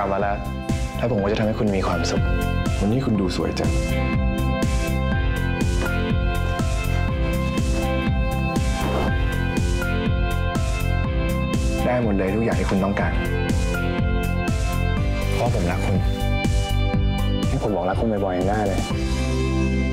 ลับมาแล้วผมก็จะทำให้คุณมีความสุขวันนี้คุณดูสวยจังได้หมดเลยทุกอย่างที่คุณต้องการเพราะผมรักคุณให้ผมบอกรักคุณบ่อยๆยังได้เลย